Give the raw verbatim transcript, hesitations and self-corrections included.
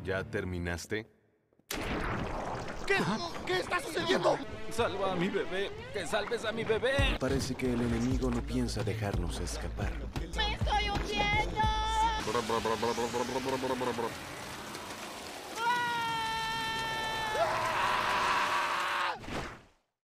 ¿Ya terminaste? ¿Qué? ¿Qué está sucediendo? ¡Salva a mi bebé! ¡Que salves a mi bebé! Parece que el enemigo no piensa dejarnos escapar. ¡Me estoy hundiendo!